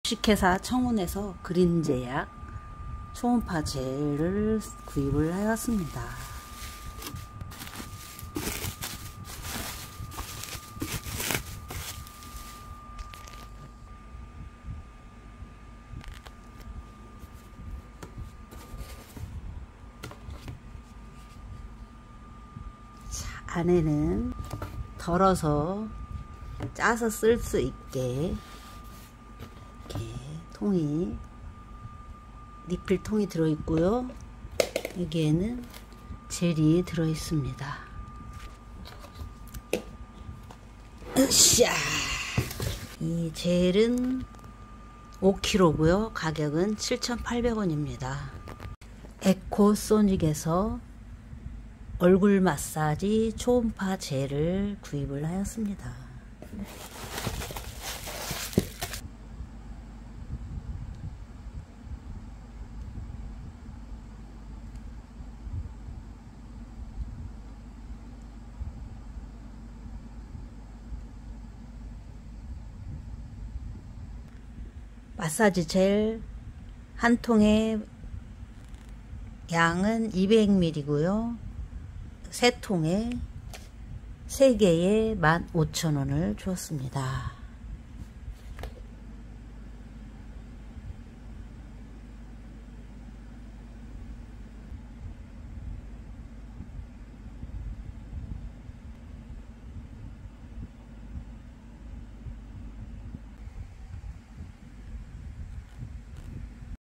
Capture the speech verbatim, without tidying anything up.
주식회사 청운에서 그린제약 초음파 젤을 구입을 하였습니다. 자, 안에는 덜어서 짜서 쓸 수 있게 이렇게 통이 리필 통이 들어 있고요. 여기에는 젤이 들어 있습니다. 으쌰! 이 젤은 오 킬로그램고요. 가격은 칠천팔백 원입니다. 에코소닉에서 얼굴 마사지 초음파 젤을 구입을 하였습니다. 마사지 젤 한 통의 양은 이백 밀리리터고요. 세 통에 세 개에 만 오천 원을 주었습니다.